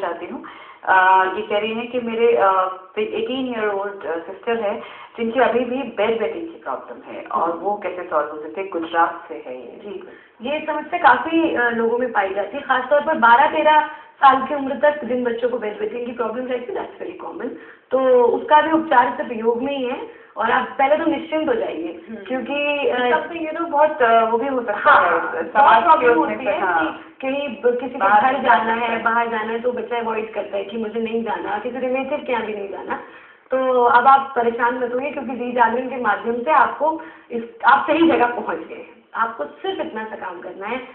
चाहती हूँ। ये कह रही हैं कि मेरे 18-year-old सिस्टर है जिनकी अभी भी बेड वेटिंग की प्रॉब्लम है और वो कैसे सॉल्व हो सकते हैं। गुजरात से है ये। जी, ये समस्या काफी लोगों में पाई जाती है, खासतौर पर 12-13 साल की उम्र तक जिन बच्चों को बेड वेटिंग की प्रॉब्लम रहती है, दैट्स वेरी कॉमन। तो उसका भी उपचार सिर्फ योग में ही है और आप पहले तो निश्चिंत हो जाइए, क्योंकि ये तो बहुत वो भी हो सकता है, बहुत प्रॉब्लम होती है कि कहीं किसी के घर जाना है, बाहर जाना है, तो बच्चा अवॉइड करता है कि मुझे नहीं जाना, किसी रिलेटिव के यहाँ भी नहीं जाना। तो अब आप परेशान मत होइए, क्योंकि जी जागरण के माध्यम से आपको आप सही जगह पहुंच गए हैं। आपको सिर्फ इतना सा काम करना है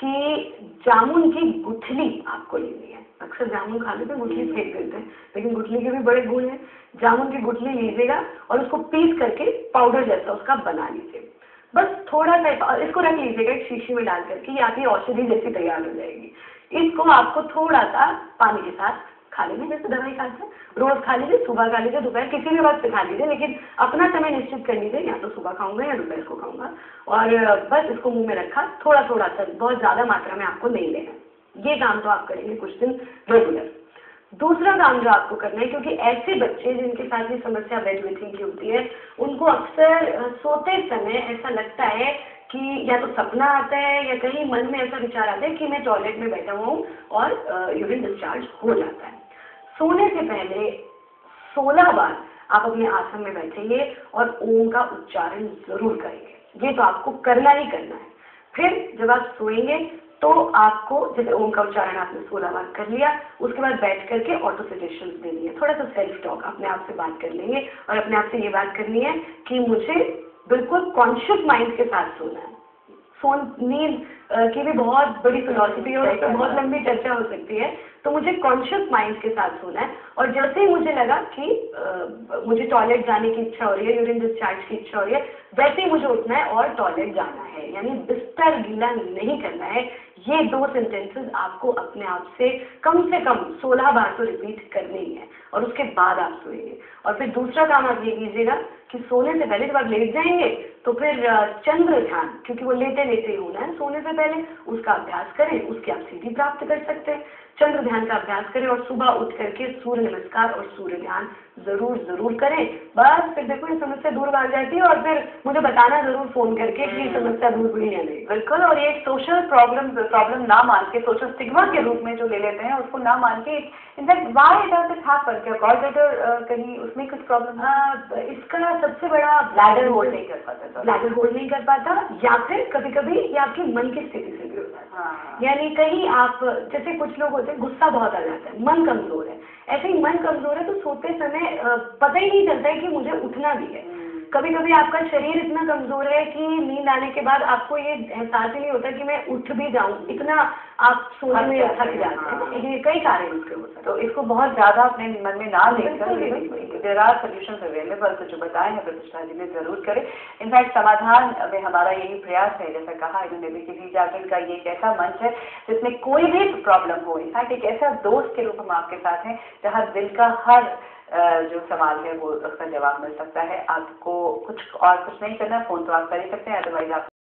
कि जामुन की गुठली आपको लेनी है। अक्सर जामुन खाने पे गुठली फेंक देते हैं, लेकिन गुठली के भी बड़े गुण हैं। जामुन की गुठली लीजिएगा और उसको पीस करके पाउडर जैसा उसका बना लीजिए। बस थोड़ा सा इसको रख लीजिएगा एक शीशी में डाल करके, या आपकी औषधि जैसी तैयार हो जाएगी। इसको आपको थोड़ा सा पानी के साथ खा लेंगे, जैसे दवाई खाते हैं। रोज खा लीजिए, सुबह खा लीजिए, दोपहर किसी भी वक्त खा लीजिए, लेकिन अपना समय निश्चित कर लीजिए, या तो सुबह खाऊंगा या दोपहर को खाऊंगा। और बस इसको मुंह में रखा, थोड़ा थोड़ा सा, बहुत ज्यादा मात्रा में आपको नहीं लेना। ये काम तो आप करेंगे कुछ दिन रेगुलर। दूसरा काम जो आपको करना है, क्योंकि ऐसे बच्चे जिनके साथ ये समस्या बेड वेटिंग की होती है, उनको अक्सर सोते समय ऐसा लगता है कि या तो सपना आता है या कहीं मन में ऐसा विचार आता है कि मैं टॉयलेट में बैठा हुआ हूँ और यूरिन डिस्चार्ज हो जाता है। सोने से पहले 16 बार आप अपने आसन में बैठेंगे और ओम का उच्चारण जरूर करेंगे। ये तो आपको करना ही करना है। फिर जब आप सोएंगे तो आपको, जैसे ओम का उच्चारण आपने 16 बार कर लिया, उसके बाद बैठ करके ऑटो सजेशन देनी है। थोड़ा सा सेल्फ टॉक अपने आप से बात कर लेंगे और अपने आप से ये बात करनी है कि मुझे बिल्कुल कॉन्शियस माइंड के साथ सोना है। नींद की भी बहुत बड़ी फिलॉसफी है और उस पर बहुत लंबी चर्चा हो सकती है। तो मुझे कॉन्शियस माइंड के साथ सोना है, और जैसे ही मुझे लगा कि मुझे टॉयलेट जाने की इच्छा हो रही है, यूरिन डिस्चार्ज की इच्छा हो रही है, वैसे ही मुझे उठना है और टॉयलेट जाना है। यानी बिस्तर गीला नहीं करना है। ये 2 सेंटेंसेस आपको अपने आप से कम 16 बार तो रिपीट करने ही है, और उसके बाद आप सोएंगे। और फिर दूसरा काम आप ये कीजिएगा कि सोने से पहले जब आप लेट जाएंगे तो फिर चंद्र ध्यान, क्योंकि वो लेटे लेटे ही होना है सोने से पहले, उसका अभ्यास करें। उसकी आप सीधी प्राप्त कर सकते हैं। चंद्र ध्यान का अभ्यास करें और सुबह उठ करके सूर्य नमस्कार और सूर्य ध्यान जरूर करें। बस फिर देखो ये समस्या दूर भाग जाती है, और फिर मुझे बताना जरूर फोन करके कि समस्या दूर हुई या नहीं। बिल्कुल। और ये सोशल प्रॉब्लम ना मान के, सोशल स्टिग्मा के रूप में जो ले लेते हैं, उसको ना मान के, in fact why does it happen? क्या गॉलब्लैडर कहीं उसमें कुछ प्रॉब्लम है? इसका सबसे बड़ा ब्लैडर होल्ड नहीं कर पाता, ब्लैडर होल्ड नहीं कर पाता, या फिर कभी कभी ये आपकी मन की स्थिति से भी होता है। यानी कहीं आप, जैसे कुछ लोग होते हैं गुस्सा बहुत आ जाता है, मन कमजोर है। ऐसे ही मन कमजोर है तो सोते समय पता ही नहीं चलता है कि मुझे उठना भी है। कभी कभी आपका शरीर इतना कमजोर है कि नींद आने के बाद आपको ये एहसास ही नहीं होता कि मैं उठ भी जाऊं, इतना आप सोने में थक जाते हैं। ये कई कारण इसके हो सकते हैं। तो इसको बहुत ज्यादा अपने मन में ना लेकर, देयर आर सॉल्यूशंस अवेलेबल। तो जो बताए हैं प्रतिष्ठा जी ने, जरूर करें। इनफैक्ट समाधान में हमारा यही प्रयास है, जैसा कहा इन्होंने भी, कि जागरण का ये एक ऐसा मंच है जिसमें कोई भी प्रॉब्लम हो, इनफैक्ट एक ऐसा दोस्त के रूप हम आपके साथ हैं जहाँ दिल का हर जो सवाल है वो उसका जवाब मिल सकता है। आपको कुछ नहीं करना, फोन तो आप कर ही सकते हैं, अदरवाइज आप